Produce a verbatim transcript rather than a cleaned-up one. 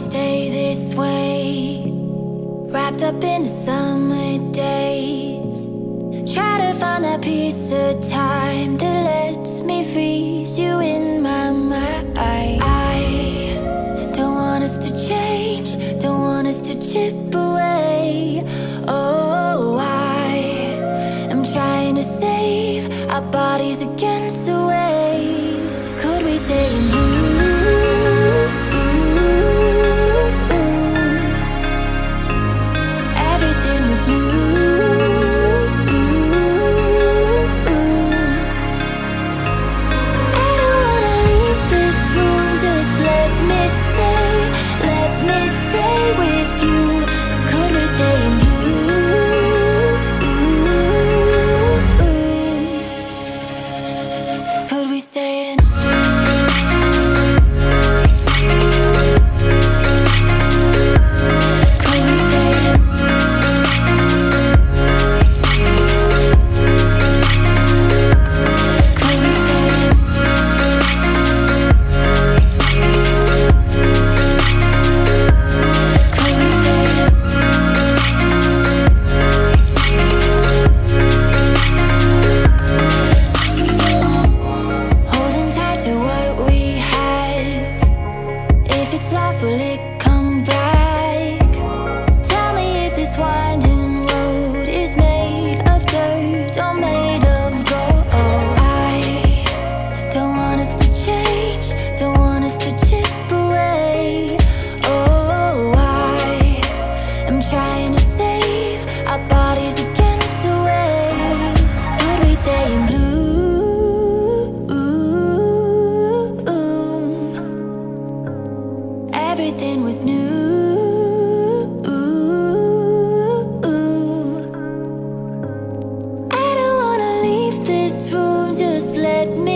stay this way, wrapped up in the summer days. Try to find that piece of time that lets me freeze you in my mind. I don't want us to change, don't want us to chip away. Oh, I am trying to save our bodies against the waves. Could we stay in blue? Will it come back? Tell me if this winding road is made of dirt or made of gold. I don't want us to change, don't want us to chip away. Oh, I am trying to save our bodies against the waves. Would we stay in blue? Everything was new. I don't wanna leave this room, just let me